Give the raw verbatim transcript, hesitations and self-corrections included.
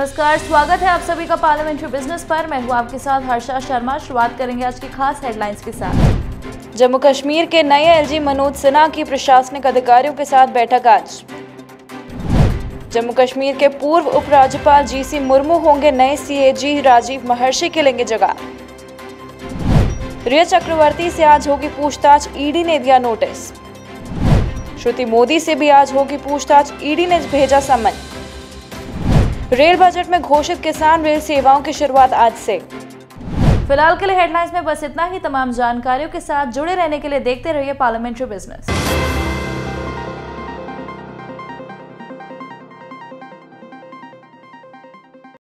नमस्कार, स्वागत है आप सभी का पार्लियामेंट्री बिजनेस पर। मैं हूं आपके साथ हर्षा शर्मा। शुरुआत करेंगे आज की खास हेडलाइंस के साथ। जम्मू कश्मीर के नए एलजी मनोज सिन्हा की प्रशासनिक अधिकारियों के साथ बैठक आज। जम्मू कश्मीर के पूर्व उपराज्यपाल जीसी मुर्मू होंगे नए सीएजी, राजीव महर्षि के लेंगे जगह। रिया चक्रवर्ती से आज होगी पूछताछ, ईडी ने दिया नोटिस। श्रुति मोदी से भी आज होगी पूछताछ, ईडी ने भेजा समन। रेल बजट में घोषित किसान रेल सेवाओं की शुरुआत आज से। फिलहाल के लिए हेडलाइंस में बस इतना ही। तमाम जानकारियों के साथ जुड़े रहने के लिए देखते रहिए पार्लियामेंट्री बिजनेस।